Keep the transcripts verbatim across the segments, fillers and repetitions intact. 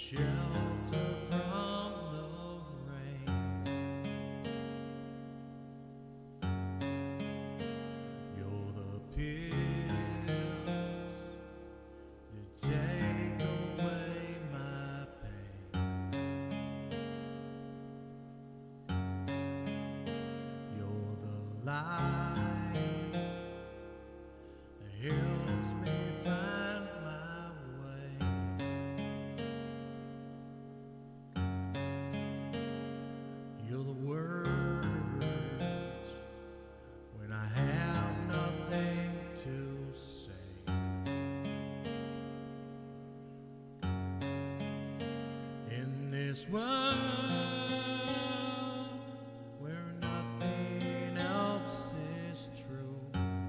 shelter from the rain. You're the pills that take away my pain. You're the light that helps me find my way. You're the words when I have nothing to say. In this world where nothing else is true,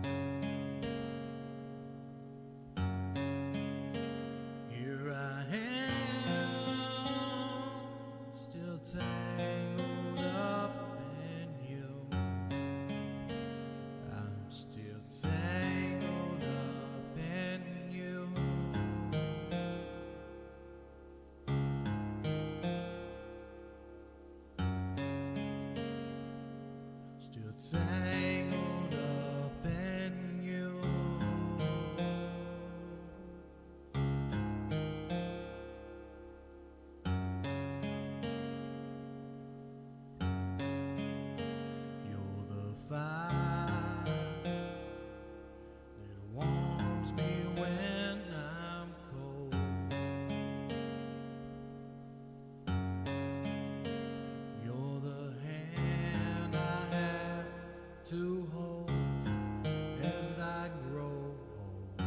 here I am, still tangled up in you. I'm still tangled up in you. Still tangled up in you. You're the fire that warms me when I'm cold. You're the hand I have to hold as I grow old.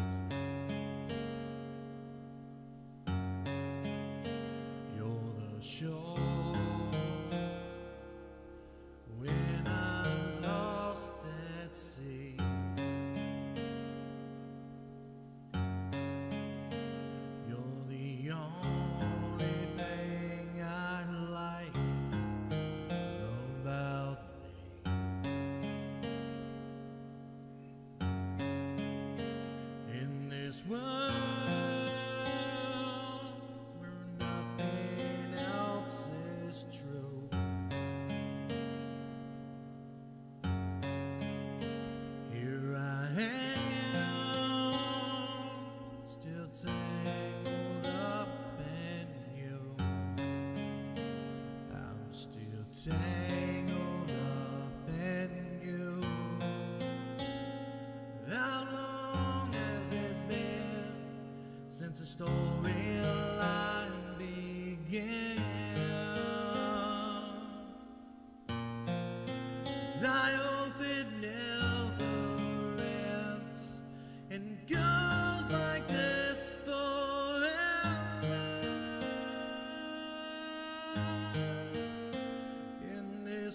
You're the shore when I'm lost at sea. You're the only thing I like about me. In this world where nothing else is true, here I am, still tangled up in you. I'm still tangled up in you. How long has it been since the storyline began? I hope it never ends and goes like this forever. In this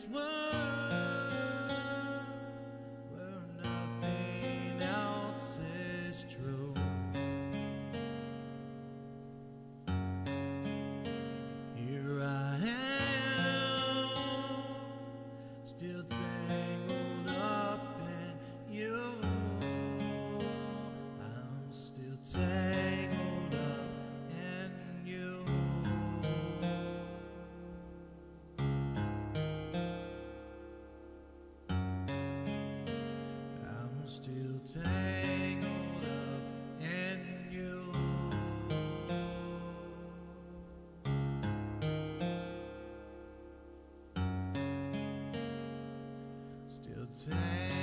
world where nothing else is true, here I am, still tangled up in you. I'm still tangled up in you. I'm still tangled up in you. Still tangled